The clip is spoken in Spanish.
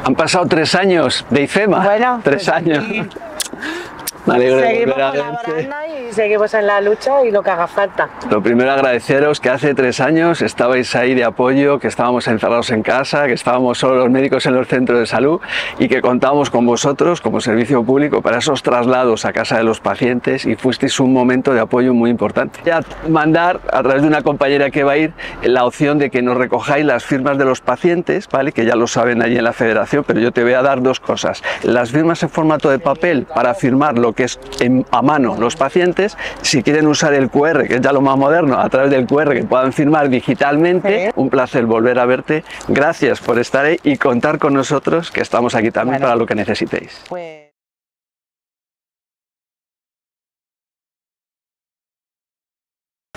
Han pasado 3 años de IFEMA. Bueno, 3 años. Sí. Me alegro de Seguimos volver a verte. colaborando y seguimos en la lucha y lo que haga falta. Lo primero, agradeceros que hace 3 años estabais ahí de apoyo, que estábamos encerrados en casa, que estábamos solo los médicos en los centros de salud y que contábamos con vosotros como servicio público para esos traslados a casa de los pacientes y fuisteis un momento de apoyo muy importante. Ya mandar a través de una compañera que va a ir la opción de que nos recojáis las firmas de los pacientes, ¿vale? Que ya lo saben allí en la federación, pero yo te voy a dar 2 cosas. Las firmas en formato de papel para firmar lo que es a mano los pacientes, si quieren usar el QR, que es ya lo más moderno, a través del QR que puedan firmar digitalmente. Un placer volver a verte, gracias por estar ahí y contar con nosotros, que estamos aquí también para lo que necesitéis.